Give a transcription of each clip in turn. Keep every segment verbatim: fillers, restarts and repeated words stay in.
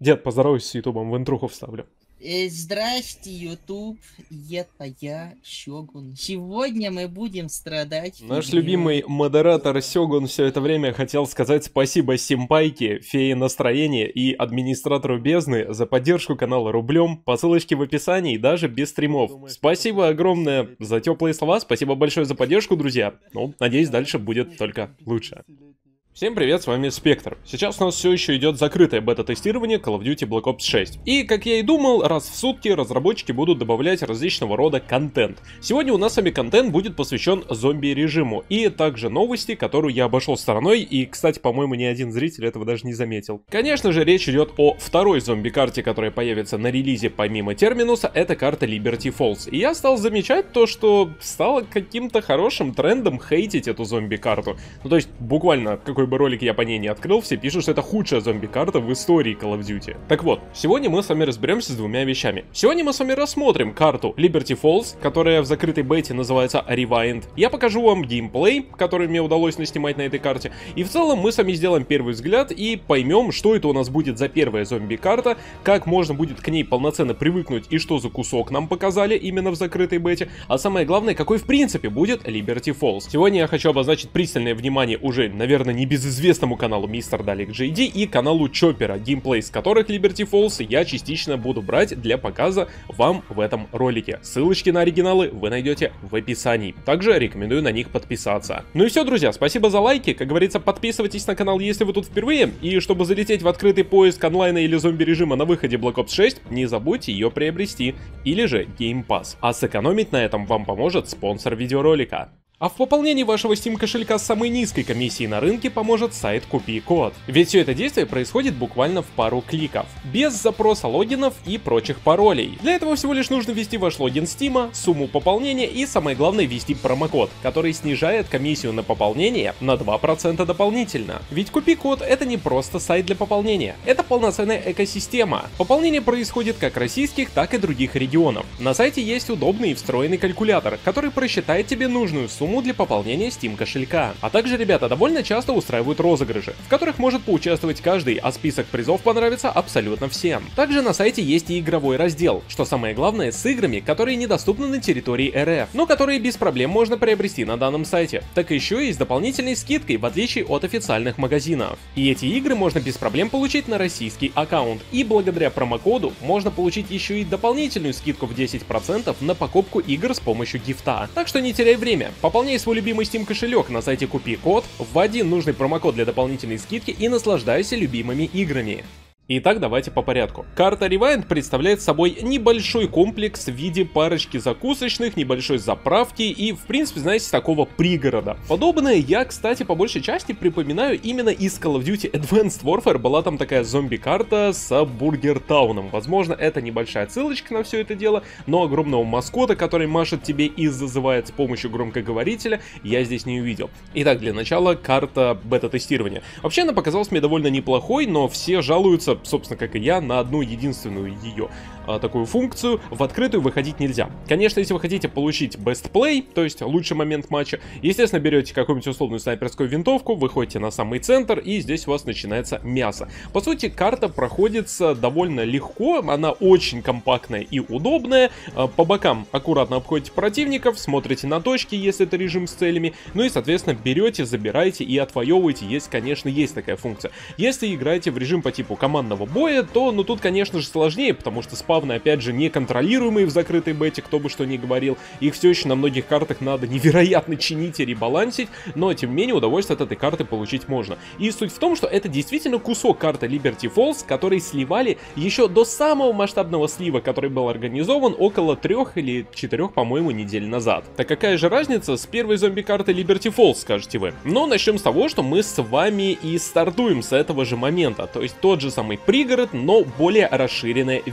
Дед, поздоровайся с Ютубом, в интруху вставлю. Э, Здрасте, Ютуб, это я, Сёгун. Сегодня мы будем страдать Наш фигнёй. любимый модератор Сёгун все это время хотел сказать спасибо Симпайке, Фее Настроения и администратору Бездны за поддержку канала рублем, по ссылочке в описании, даже без стримов. Спасибо огромное за теплые слова, спасибо большое за поддержку, друзья. Ну, надеюсь, дальше будет только лучше. Всем привет, с вами Спектр. Сейчас у нас все еще идет закрытое бета-тестирование Call of Duty Black Ops шесть. И, как я и думал, раз в сутки разработчики будут добавлять различного рода контент. Сегодня у нас с вами контент будет посвящен зомби-режиму. И также новости, которую я обошел стороной. И, кстати, по-моему, ни один зритель этого даже не заметил. Конечно же, речь идет о второй зомби-карте, которая появится на релизе помимо Терминуса. Это карта Liberty Falls. И я стал замечать то, что стало каким-то хорошим трендом хейтить эту зомби-карту. Ну, то есть, буквально, какой бы ролик я по ней не открыл, все пишут, что это худшая зомби-карта в истории Call of Duty. Так вот, сегодня мы с вами разберемся с двумя вещами. Сегодня мы с вами рассмотрим карту Liberty Falls, которая в закрытой бете называется Rewind. Я покажу вам геймплей, который мне удалось наснимать на этой карте. И в целом мы с вами сделаем первый взгляд и поймем, что это у нас будет за первая зомби-карта, как можно будет к ней полноценно привыкнуть и что за кусок нам показали именно в закрытой бете. А самое главное, какой в принципе будет Liberty Falls. Сегодня я хочу обозначить пристальное внимание уже, наверное, не безызвестному каналу Мистер Далек джей ди и каналу Чоппера, геймплей с которых Liberty Falls я частично буду брать для показа вам в этом ролике. Ссылочки на оригиналы вы найдете в описании. Также рекомендую на них подписаться. Ну и все, друзья, спасибо за лайки. Как говорится, подписывайтесь на канал, если вы тут впервые. И чтобы залететь в открытый поиск онлайна или зомби-режима на выходе Black Ops шесть, не забудьте ее приобрести. Или же Game Pass. А сэкономить на этом вам поможет спонсор видеоролика. А в пополнении вашего Steam кошелька с самой низкой комиссией на рынке поможет сайт Купи Код. Ведь все это действие происходит буквально в пару кликов, без запроса логинов и прочих паролей. Для этого всего лишь нужно ввести ваш логин Steam, сумму пополнения и самое главное ввести промокод, который снижает комиссию на пополнение на два процента дополнительно. Ведь Купи Код это не просто сайт для пополнения, это полноценная экосистема. Пополнение происходит как российских, так и других регионов. На сайте есть удобный и встроенный калькулятор, который просчитает тебе нужную сумму для пополнения Steam кошелька. А также ребята довольно часто устраивают розыгрыши, в которых может поучаствовать каждый, а список призов понравится абсолютно всем. Также на сайте есть и игровой раздел, что самое главное, с играми, которые недоступны на территории эр эф, но которые без проблем можно приобрести на данном сайте. Так еще и с дополнительной скидкой, в отличие от официальных магазинов. И эти игры можно без проблем получить на российский аккаунт. И благодаря промокоду можно получить еще и дополнительную скидку в десять процентов на покупку игр с помощью гифта. Так что не теряй время, пополняй свой любимый Steam кошелек на сайте Купи Код, вводи нужный промокод для дополнительной скидки и наслаждайся любимыми играми. Итак, давайте по порядку. Карта Rewind представляет собой небольшой комплекс в виде парочки закусочных, небольшой заправки и, в принципе, знаете, такого пригорода. Подобное я, кстати, по большей части припоминаю именно из Call of Duty Advanced Warfare. Была там такая зомби-карта с Бургер Тауном. Возможно, это небольшая отсылочка на все это дело, но огромного маскота, который машет тебе и зазывает с помощью громкоговорителя, я здесь не увидел. Итак, для начала карта бета-тестирования. Вообще, она показалась мне довольно неплохой, но все жалуются, собственно, как и я, на одну единственную ее а, такую функцию. В открытую выходить нельзя. Конечно, если вы хотите получить best play, то есть лучший момент матча, естественно, берете какую-нибудь условную снайперскую винтовку, выходите на самый центр, и здесь у вас начинается мясо. По сути, карта проходится довольно легко, она очень компактная и удобная. А, по бокам аккуратно обходите противников, смотрите на точки, если это режим с целями, ну и, соответственно, берете, забираете и отвоевываете. Есть, конечно, есть такая функция. Если играете в режим по типу командного боя, то, ну, тут, конечно же, сложнее, потому что спавны, опять же, неконтролируемые в закрытой бете, кто бы что ни говорил. Их все еще на многих картах надо невероятно чинить и ребалансить, но, тем не менее, удовольствие от этой карты получить можно. И суть в том, что это действительно кусок карты Liberty Falls, который сливали еще до самого масштабного слива, который был организован около трех или четырех, по-моему, недель назад. Так какая же разница с первой зомби-картой Liberty Falls, скажете вы? Но начнем с того, что мы с вами и стартуем с этого же момента, то есть тот же самый пригород, но более расширенная версия.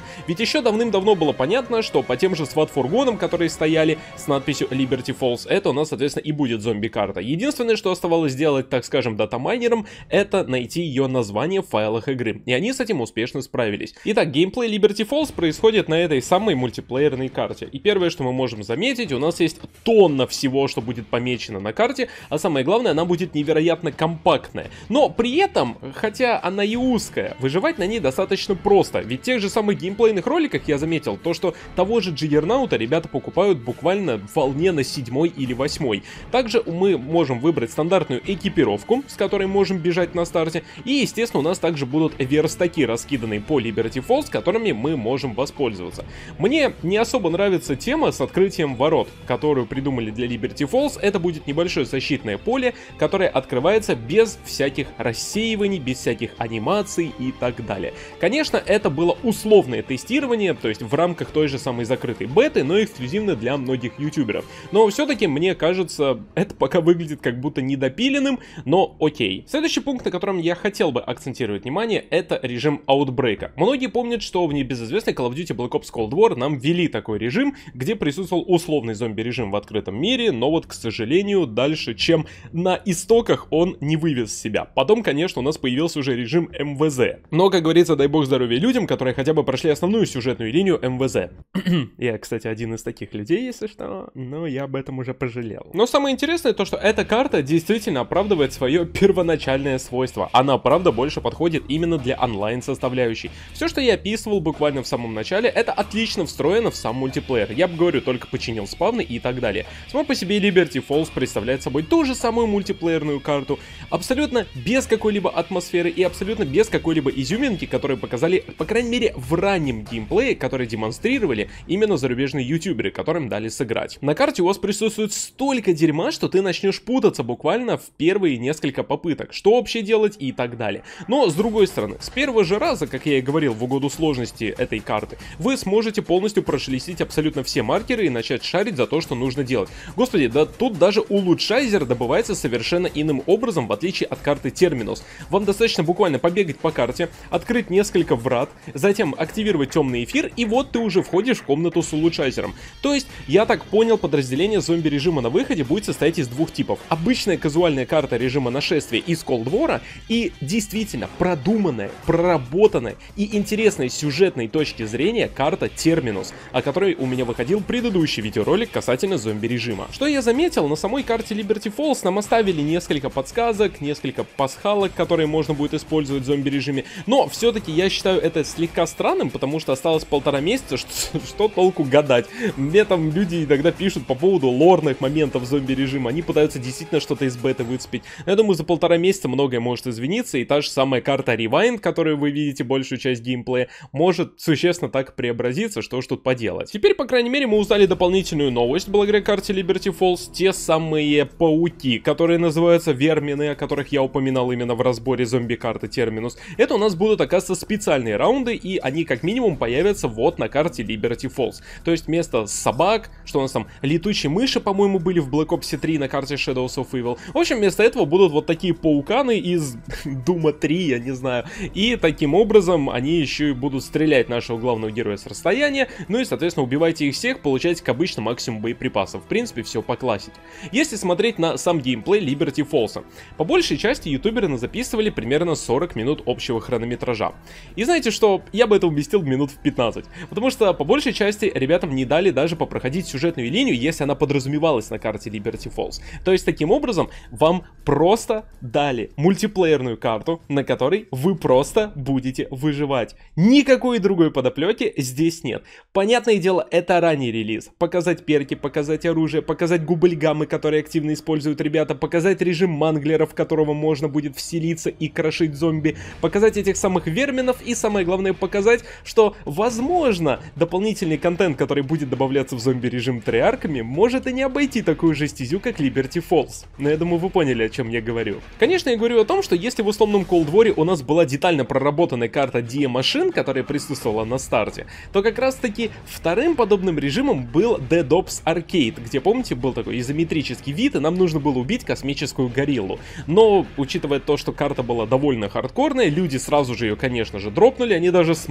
Ведь еще давным-давно было понятно, что по тем же сват-фургонам, которые стояли с надписью Liberty Falls, это у нас, соответственно, и будет зомби-карта. Единственное, что оставалось сделать, так скажем, датамайнером, это найти ее название в файлах игры. И они с этим успешно справились. Итак, геймплей Liberty Falls происходит на этой самой мультиплеерной карте. И первое, что мы можем заметить, у нас есть тонна всего, что будет помечено на карте, а самое главное, она будет невероятно компактная. Но при этом, хотя она и узкая, выживать на ней достаточно просто. Ведь в тех же самых геймплейных роликах я заметил то, что того же Джиггернаута ребята покупают буквально в волне на седьмой или восьмой. Также мы можем выбрать стандартную экипировку, с которой можем бежать на старте. И, естественно, у нас также будут верстаки, раскиданные по Liberty Falls, которыми мы можем воспользоваться. Мне не особо нравится тема с открытием ворот, которую придумали для Liberty Falls. Это будет небольшое защитное поле, которое открывается без всяких рассеиваний, без всяких анимаций и так далее. Конечно, это было условное тестирование, то есть в рамках той же самой закрытой беты, но эксклюзивно для многих ютуберов. Но все-таки, мне кажется, это пока выглядит как будто недопиленным, но окей. Следующий пункт, на котором я хотел бы акцентировать внимание, это режим Outbreak. Многие помнят, что в небезызвестной Call of Duty Black Ops Cold War нам ввели такой режим, где присутствовал условный зомби-режим в открытом мире, но вот, к сожалению, дальше, чем на истоках, он не вывез себя. Потом, конечно, у нас появился уже режим эм вэ зэ. Но, как говорится, дай бог здоровья людям, которые хотя бы прошли основную сюжетную линию эм вэ зэ. Я, кстати, один из таких людей, если что, но я об этом уже пожалел. Но самое интересное то, что эта карта действительно оправдывает свое первоначальное свойство. Она, правда, больше подходит именно для онлайн-составляющей. Все, что я описывал буквально в самом начале, это отлично встроено в сам мультиплеер. Я бы говорю, только починил спавны и так далее. Само по себе Liberty Falls представляет собой ту же самую мультиплеерную карту, абсолютно без какой-либо атмосферы и абсолютно без какой-либо изюминки, которые показали, по крайней мере, в раннем геймплее, который демонстрировали именно зарубежные ютуберы, которым дали сыграть. На карте у вас присутствует столько дерьма, что ты начнешь путаться буквально в первые несколько попыток, что вообще делать и так далее. Но, с другой стороны, с первого же раза, как я и говорил, в угоду сложности этой карты, вы сможете полностью прошелестить абсолютно все маркеры и начать шарить за то, что нужно делать. Господи, да тут даже улучшайзер добывается совершенно иным образом, в отличие от карты Терминус. Вам достаточно буквально побегать по карте, открыть несколько врат, затем активировать темный эфир, и вот ты уже входишь в комнату с улучшайзером. То есть, я так понял, подразделение зомби-режима на выходе будет состоять из двух типов. Обычная казуальная карта режима нашествия из Cold War и действительно продуманная, проработанная и интересная с сюжетной точки зрения карта Терминус, о которой у меня выходил предыдущий видеоролик касательно зомби-режима. Что я заметил, на самой карте Liberty Falls нам оставили несколько подсказок, несколько пасхалок, которые можно будет использовать в зомби-режиме, но все-таки я считаю это слегка странным, потому что осталось полтора месяца, что, что толку гадать. Мне там люди иногда пишут по поводу лорных моментов зомби-режима, они пытаются действительно что-то из беты выцепить. Я думаю, за полтора месяца многое может извиниться, и та же самая карта Rewind, которую вы видите большую часть геймплея, может существенно так преобразиться, что уж тут поделать. Теперь, по крайней мере, мы узнали дополнительную новость благодаря карте Liberty Falls, те самые пауки, которые называются вермины, о которых я упоминал именно в разборе зомби-карты Терминус. Это у нас будут, оказывается, специальные раунды, и они как минимум появятся вот на карте Liberty Falls. То есть вместо собак, что у нас там, летучие мыши, по-моему, были в Black Ops три на карте Shadows of Evil. В общем, вместо этого будут вот такие пауканы из Дума три, я не знаю. И таким образом они еще и будут стрелять нашего главного героя с расстояния, ну и, соответственно, убивайте их всех, получаете, как обычно, максимум боеприпасов. В принципе, все по классике. Если смотреть на сам геймплей Liberty Falls, по большей части ютуберы записывали примерно сорок минут общего хронометража. И знаете что, я бы это уместил минут в пятнадцать, потому что по большей части ребятам не дали даже попроходить сюжетную линию, если она подразумевалась на карте Liberty Falls. То есть, таким образом, вам просто дали мультиплеерную карту, на которой вы просто будете выживать. Никакой другой подоплеки здесь нет. Понятное дело, это ранний релиз. Показать перки, показать оружие, показать губльгаммы, которые активно используют ребята, показать режим манглера, в которого можно будет вселиться и крошить зомби, показать этих самых верминов и, самое главное, показать, что, возможно, дополнительный контент, который будет добавляться в зомби-режим триарками, может и не обойти такую же стезю, как Liberty Falls. Но я думаю, вы поняли, о чем я говорю. Конечно, я говорю о том, что если в условном Cold War у нас была детально проработанная карта ди эм-машин, которая присутствовала на старте, то как раз-таки вторым подобным режимом был Dead Ops Arcade, где, помните, был такой изометрический вид, и нам нужно было убить космическую гориллу. Но, учитывая то, что карта была довольно хардкорная, люди сразу же ее, конечно же, дропнули, они даже смотреть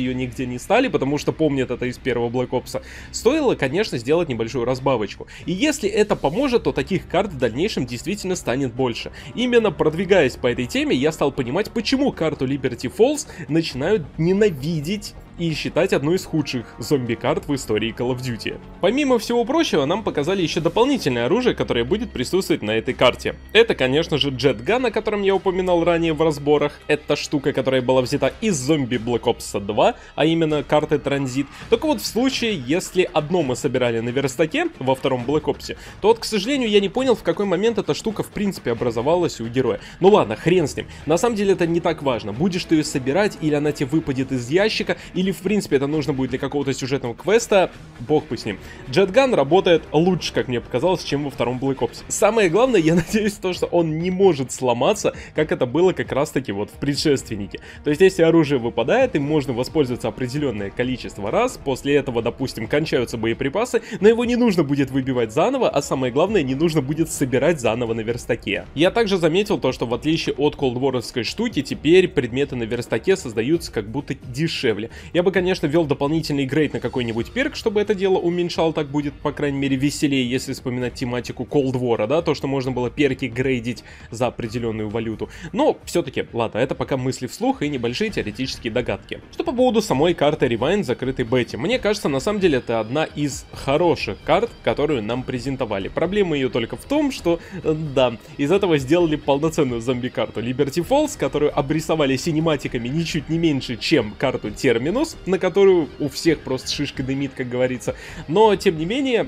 ее нигде не стали, потому что помнят это из первого Black Ops, стоило, конечно, сделать небольшую разбавочку. И если это поможет, то таких карт в дальнейшем действительно станет больше. Именно продвигаясь по этой теме, я стал понимать, почему карту Liberty Falls начинают ненавидеть и считать одной из худших зомби-карт в истории Call of Duty. Помимо всего прочего, нам показали еще дополнительное оружие, которое будет присутствовать на этой карте. Это, конечно же, Jetgun, о котором я упоминал ранее в разборах. Это штука, которая была взята из зомби Black Ops два, а именно карты Транзит. Только вот в случае, если одно мы собирали на верстаке во втором Black Ops, то вот, к сожалению, я не понял, в какой момент эта штука в принципе образовалась у героя. Ну ладно, хрен с ним. На самом деле это не так важно. Будешь ты ее собирать, или она тебе выпадет из ящика, или в принципе это нужно будет для какого-то сюжетного квеста, бог бы с ним. Jetgun работает лучше, как мне показалось, чем во втором Black Ops. Самое главное, я надеюсь, то, что он не может сломаться, как это было как раз таки вот в предшественнике. То есть если оружие выпадает, им можно воспользоваться определенное количество раз, после этого, допустим, кончаются боеприпасы, но его не нужно будет выбивать заново, а самое главное, не нужно будет собирать заново на верстаке. Я также заметил то, что в отличие от Cold War'овской штуки, теперь предметы на верстаке создаются как будто дешевле. Я бы, конечно, ввел дополнительный грейд на какой-нибудь перк, чтобы это дело уменьшал, так будет, по крайней мере, веселее, если вспоминать тематику Cold War, да, то, что можно было перки грейдить за определенную валюту. Но, все-таки, ладно, это пока мысли вслух и небольшие теоретические догадки. Что по поводу самой карты Rewind закрытой бете? Мне кажется, на самом деле, это одна из хороших карт, которую нам презентовали. Проблема ее только в том, что, да, из этого сделали полноценную зомби-карту Liberty Falls, которую обрисовали синематиками ничуть не меньше, чем карту Terminus, на которую у всех просто шишка дымит, как говорится. Но, тем не менее,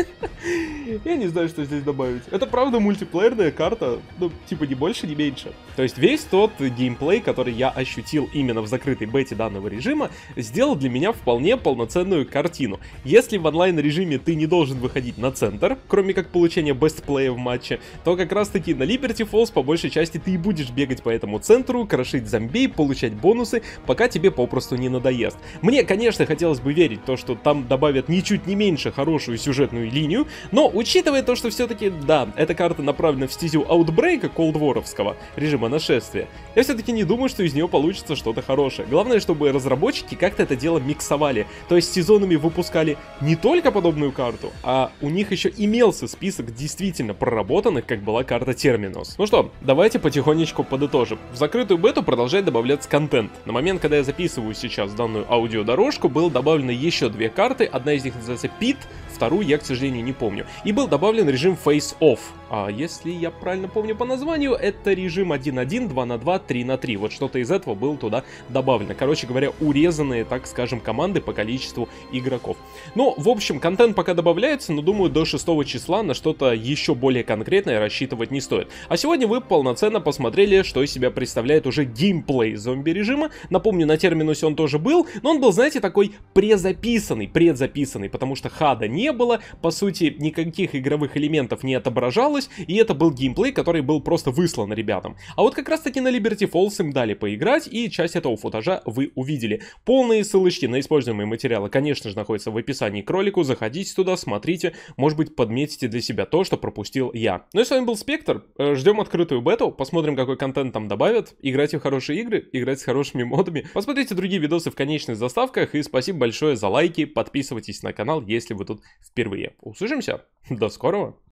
я не знаю, что здесь добавить. Это, правда, мультиплеерная карта, ну, типа, не больше, не меньше. То есть весь тот геймплей, который я ощутил именно в закрытой бете данного режима, сделал для меня вполне полноценную картину. Если в онлайн-режиме ты не должен выходить на центр, кроме как получения бестплея в матче, то как раз-таки на Liberty Falls по большей части ты и будешь бегать по этому центру, крошить зомби, получать бонусы, пока тебе попросту не надоест. Мне, конечно, хотелось бы верить в то, что там добавят ничуть не меньше хорошую сюжетную линию, но учитывая то, что все-таки, да, эта карта направлена в стезю аутбрейка Cold War'овского режима нашествия, я все-таки не думаю, что из нее получится что-то хорошее. Главное, чтобы разработчики как-то это дело миксовали, то есть сезонами выпускали не только подобную карту, а у них еще имелся список действительно проработанных, как была карта Terminus. Ну что, давайте потихонечку подытожим. В закрытую бету продолжает добавляться контент. На момент, когда я записываю сейчас данную аудиодорожку, было добавлено еще две карты, одна из них называется Pit, вторую я, к сожалению, не помню. И был добавлен режим Face Off. А если я правильно помню по названию, это режим один на один, два на два, три на три. Вот что-то из этого было туда добавлено. Короче говоря, урезанные, так скажем, команды по количеству игроков. Ну, в общем, контент пока добавляется, но думаю, до шестого числа на что-то еще более конкретное рассчитывать не стоит. А сегодня вы полноценно посмотрели, что из себя представляет уже геймплей зомби-режима. Напомню, на Терминусе он тоже был, но он был, знаете, такой презаписанный, предзаписанный, потому что хада не было, по сути, никаких игровых элементов не отображалось, и это был геймплей, который был просто выслан ребятам. А вот как раз таки на Liberty Falls им дали поиграть, и часть этого футажа вы увидели. Полные ссылочки на используемые материалы, конечно же, находятся в описании к ролику, заходите туда, смотрите, может быть, подметите для себя то, что пропустил я. Ну и с вами был Спектр, ждем открытую бету, посмотрим, какой контент там добавят, играйте в хорошие игры, играйте с хорошими модами, посмотрите другие видосы в конечных заставках, и спасибо большое за лайки, подписывайтесь на канал, если вы тут впервые. Услышимся, до скорого!